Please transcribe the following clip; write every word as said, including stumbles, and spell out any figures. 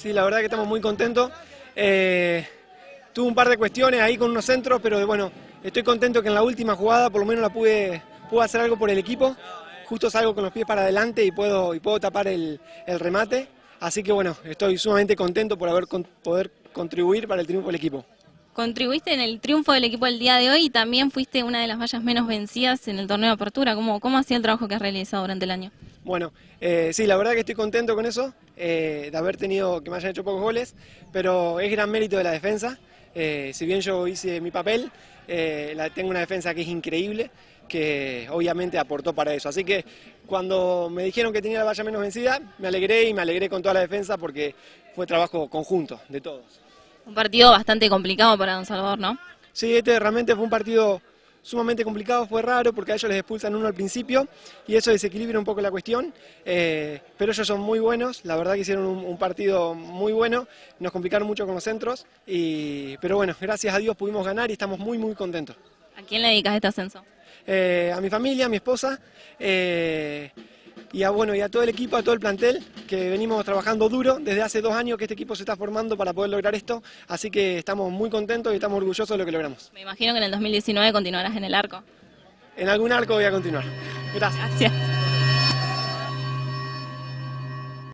sí, la verdad que estamos muy contentos. Eh, tuve un par de cuestiones ahí con unos centros, pero bueno, estoy contento que en la última jugada por lo menos la pude, pude hacer algo por el equipo. Justo salgo con los pies para adelante y puedo, y puedo tapar el, el remate. Así que bueno, estoy sumamente contento por haber con, poder contribuir para el triunfo del equipo. Contribuiste en el triunfo del equipo el día de hoy y también fuiste una de las vallas menos vencidas en el torneo de apertura. ¿Cómo, cómo ha sido el trabajo que has realizado durante el año? Bueno, eh, sí, la verdad que estoy contento con eso, eh, de haber tenido, que me hayan hecho pocos goles, pero es gran mérito de la defensa. Eh, si bien yo hice mi papel, eh, la, tengo una defensa que es increíble, que obviamente aportó para eso. Así que cuando me dijeron que tenía la valla menos vencida, me alegré y me alegré con toda la defensa porque fue trabajo conjunto de todos. Un partido bastante complicado para Don Salvador, ¿no? Sí, este realmente fue un partido sumamente complicado, fue raro porque a ellos les expulsan uno al principio y eso desequilibra un poco la cuestión, eh, pero ellos son muy buenos, la verdad que hicieron un, un partido muy bueno, nos complicaron mucho con los centros, y, pero bueno, gracias a Dios pudimos ganar y estamos muy muy contentos. ¿A quién le dedicas este ascenso? Eh, a mi familia, a mi esposa, eh, y a, bueno, y a todo el equipo, a todo el plantel, que venimos trabajando duro desde hace dos años que este equipo se está formando para poder lograr esto, así que estamos muy contentos y estamos orgullosos de lo que logramos. Me imagino que en el dos mil diecinueve continuarás en el arco. En algún arco voy a continuar. Gracias. Gracias.